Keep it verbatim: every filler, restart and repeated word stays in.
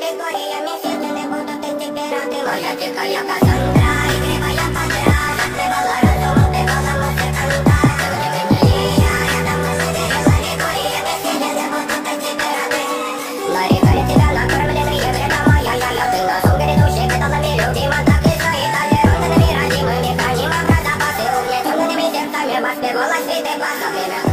alegoria, me siento de punto te esperando. Vaya chica ya Cassandra, y que vaya para atrás, te va a dar a todo, te va a dar más de cantar. Te voy a venir, ya estamos en la alegoria, me siento de punto te esperando. Marica, te da la cara, me le ríe, me da vaya, ya la tenga, son que no llegue, toda mi última ataque, soy italiano, te mira, y me mi caña, me abraza, paseo, y hecho de mi certa, me vas, pero la gente pasa, me